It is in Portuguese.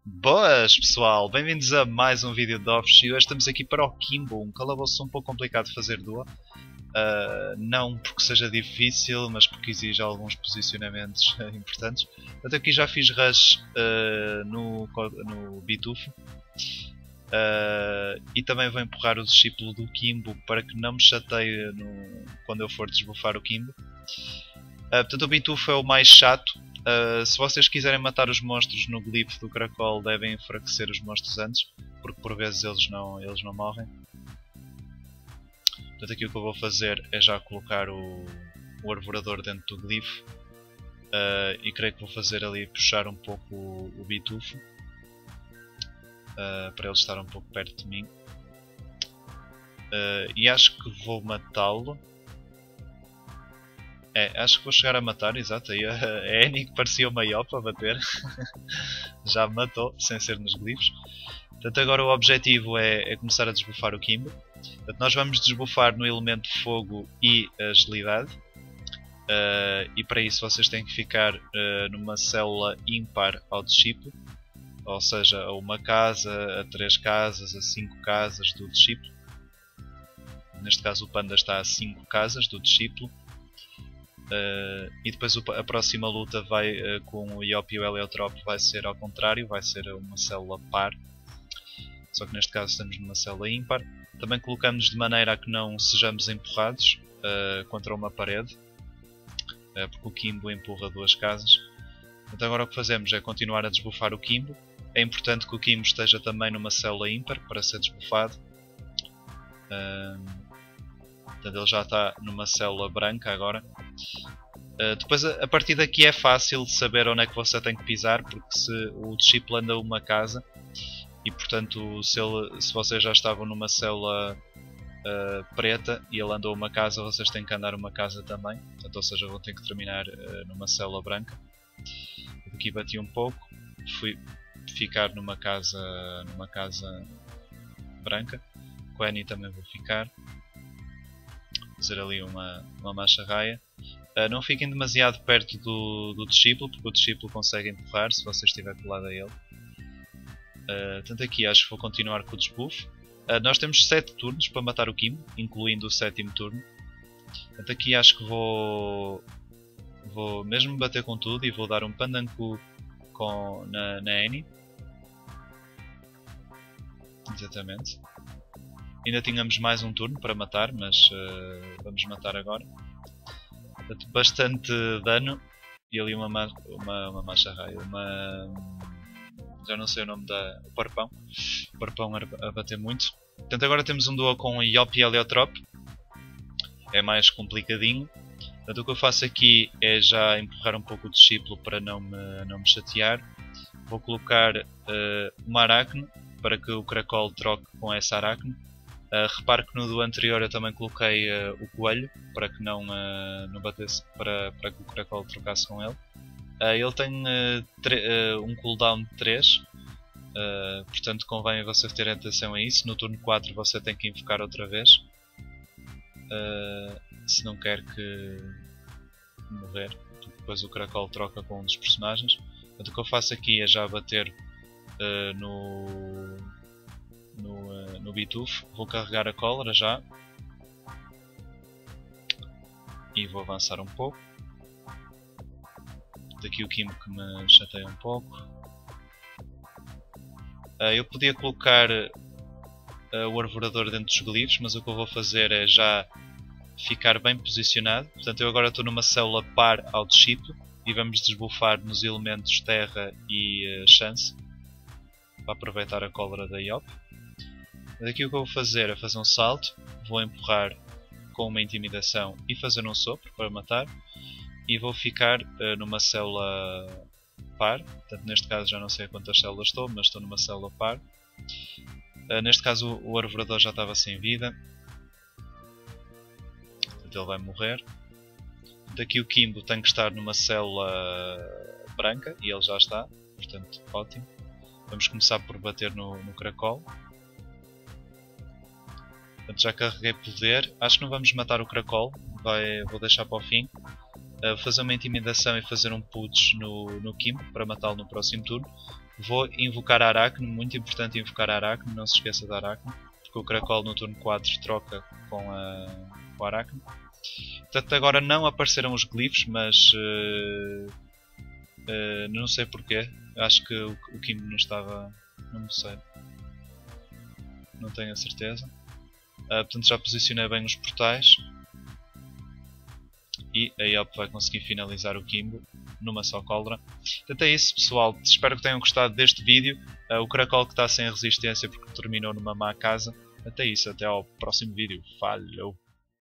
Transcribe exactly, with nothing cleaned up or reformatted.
Boas pessoal, bem-vindos a mais um vídeo de Dofus e hoje estamos aqui para o Kimbo, um calabouço um pouco complicado de fazer duo. Uh, não porque seja difícil, mas porque exige alguns posicionamentos uh, importantes. Portanto, aqui já fiz rush uh, no, no Bitufo uh, e também vou empurrar o discípulo do Kimbo para que não me chateie no, quando eu for desbufar o Kimbo. Uh, portanto, o Bitufo é o mais chato. Uh, se vocês quiserem matar os monstros no glifo do caracol, devem enfraquecer os monstros antes, porque por vezes eles não, eles não morrem. Portanto, aqui o que eu vou fazer é já colocar o, o arvorador dentro do glifo uh, e creio que vou fazer ali puxar um pouco o, o Bitufo uh, para ele estar um pouco perto de mim. Uh, e acho que vou matá-lo. É, acho que vou chegar a matar, exato, aí a, a Annie que parecia uma iopa a bater, já me matou, sem ser nos glifos. Portanto, agora o objetivo é, é começar a desbufar o Kimbo. Portanto, nós vamos desbufar no elemento fogo e agilidade, uh, e para isso vocês têm que ficar uh, numa célula ímpar ao discípulo, ou seja, a uma casa, a três casas, a cinco casas do discípulo. Neste caso o panda está a cinco casas do discípulo. Uh, e depois o, a próxima luta vai, uh, com o Iop e o Heliotrope vai ser ao contrário, vai ser uma célula par, só que neste caso estamos numa célula ímpar. Também colocamos de maneira a que não sejamos empurrados uh, contra uma parede, uh, porque o Kimbo empurra duas casas. Então agora o que fazemos é continuar a desbufar o Kimbo. É importante que o Kimbo esteja também numa célula ímpar para ser desbufado. Uh, Portanto, ele já está numa célula branca agora. Uh, depois, a, a partir daqui é fácil saber onde é que você tem que pisar, porque se o discípulo anda uma casa, e portanto, se, ele, se vocês já estavam numa célula uh, preta e ele andou uma casa, vocês têm que andar uma casa também. Portanto, ou seja, vão ter que terminar uh, numa célula branca. Aqui bati um pouco, fui ficar numa casa, numa casa branca. Com a Annie também vou ficar. Fazer ali uma, uma marcha raia. Uh, não fiquem demasiado perto do, do discípulo, porque o discípulo consegue empurrar se você estiver colado a ele. Uh, tanto aqui acho que vou continuar com o desbuff. Uh, nós temos sete turnos para matar o Kimbo, incluindo o sétimo turno. Tanto aqui acho que vou, vou mesmo bater com tudo e vou dar um pandanku com, na, na Annie. Exatamente. Ainda tínhamos mais um turno para matar, mas uh, vamos matar agora. Portanto, bastante dano. E ali uma, uma, uma marcha raia. Uma. Já não sei o nome da. O Parpão. O Parpão a bater muito. Portanto, agora temos um duo com Iop e Heliotrope. É mais complicadinho. Portanto, o que eu faço aqui é já empurrar um pouco o discípulo para não me, não me chatear. Vou colocar uh, uma aracne para que o caracol troque com essa aracne. Uh, repare que no do anterior eu também coloquei uh, o coelho para que não, uh, não batesse, para, para que o caracol trocasse com ele. Uh, ele tem uh, uh, um cooldown de três, uh, portanto convém você ter atenção a isso. No turno quatro você tem que invocar outra vez, uh, se não quer que morrer, porque depois o caracol troca com um dos personagens. Portanto, o que eu faço aqui é já bater uh, no... no, uh, no Bitufo. Vou carregar a cólera já e vou avançar um pouco. Daqui o Kimbo que me chateia um pouco. Uh, eu podia colocar uh, o arvorador dentro dos glifos, mas o que eu vou fazer é já ficar bem posicionado. Portanto, eu agora estou numa célula par ao discípulo e vamos desbufar nos elementos terra e uh, chance para aproveitar a cólera da Iop. Daqui o que eu vou fazer é fazer um salto, vou empurrar com uma intimidação e fazer um sopro para matar, e vou ficar uh, numa célula par. Portanto, neste caso já não sei a quantas células estou, mas estou numa célula par. Uh, neste caso o, o arvorador já estava sem vida, portanto ele vai morrer. Daqui o Kimbo tem que estar numa célula branca e ele já está, portanto ótimo. Vamos começar por bater no, no caracol. Portanto, já carreguei poder. Acho que não vamos matar o caracol. Vai, vou deixar para o fim. Uh, fazer uma intimidação e fazer um putz no, no Kimbo para matá-lo no próximo turno. Vou invocar a Aracne, muito importante invocar a Aracne, não se esqueça da Aracne, porque o Caracol no turno quatro troca com a, com a Aracne. Portanto, agora não apareceram os glifos, mas uh, uh, não sei porquê. Acho que o, o Kimbo não estava. Não sei. Não tenho a certeza. Uh, portanto, já posicionei bem os portais. E a Iop vai conseguir finalizar o Kimbo numa só Cauldron. Portanto, é isso, pessoal. Espero que tenham gostado deste vídeo. Uh, o Caracol que está sem resistência porque terminou numa má casa. Até isso, até ao próximo vídeo. Falhou!